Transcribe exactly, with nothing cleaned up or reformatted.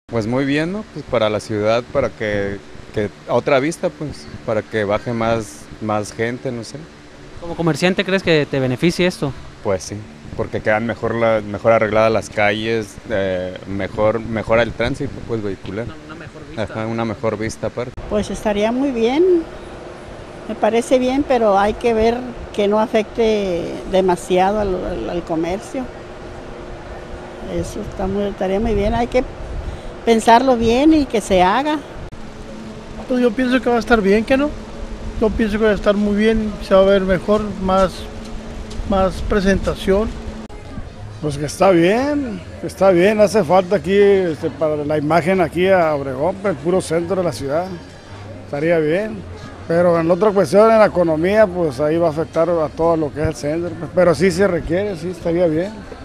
Pues muy bien, ¿no? Pues para la ciudad, para que, que a otra vista, pues, para que baje más, más gente, no sé. Como comerciante, ¿crees que te beneficie esto? Pues sí, porque quedan mejor, la, mejor arregladas las calles, eh, mejor, mejora el tránsito, pues, vehicular. Una, una mejor vista. Ajá, una mejor vista aparte. Pues estaría muy bien, me parece bien, pero hay que ver que no afecte demasiado al, al, al comercio. Eso está muy, estaría muy bien, hay que pensarlo bien y que se haga. Pues yo pienso que va a estar bien, ¿que no? Yo pienso que va a estar muy bien, se va a ver mejor, más, más presentación. Pues que está bien, que está bien, hace falta aquí este, para la imagen aquí a Obregón, el puro centro de la ciudad, estaría bien. Pero en otra cuestión, en la economía, pues ahí va a afectar a todo lo que es el centro, pero sí se requiere, sí estaría bien.